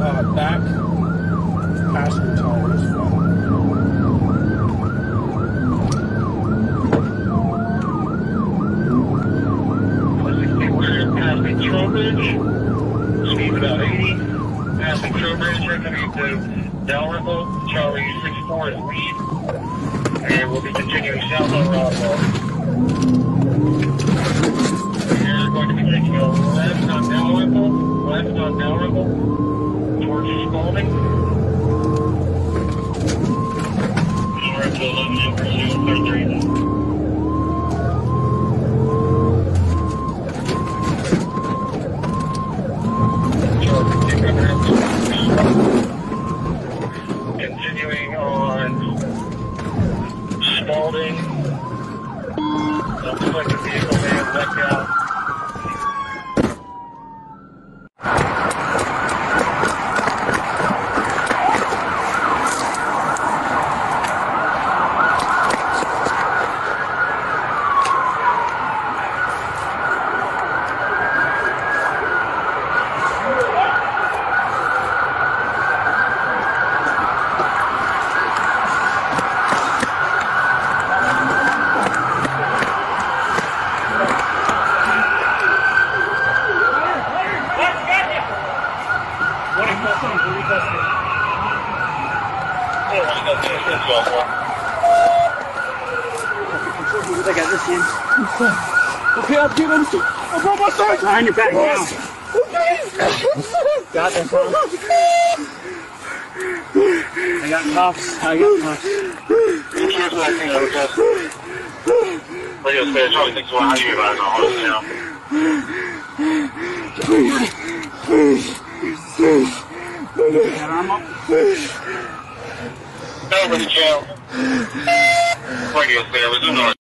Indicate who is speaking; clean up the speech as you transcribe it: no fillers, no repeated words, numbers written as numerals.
Speaker 1: back passenger tire is flat.
Speaker 2: Passing Trowbridge, speed about 80. Passing Trowbridge, we're coming to Dalrymple, Charlie 64 is lead. And we'll be continuing south on Rodwell. We're going to be taking a left on Dalrymple, towards Spalding. We're up to 11 in pursuit, 33. Continuing on Spalding. Looks like the vehicle may have let out.
Speaker 3: I got this in. Okay, I'll do them. I'll go my side. Behind your back now. Got this, huh? I got cuffs.
Speaker 2: Here's what I think I would just. Radio Spare, Charlie 61, how do you advise on horse now?
Speaker 3: That arm up?
Speaker 2: Over the jail. Radio Spare, resume north.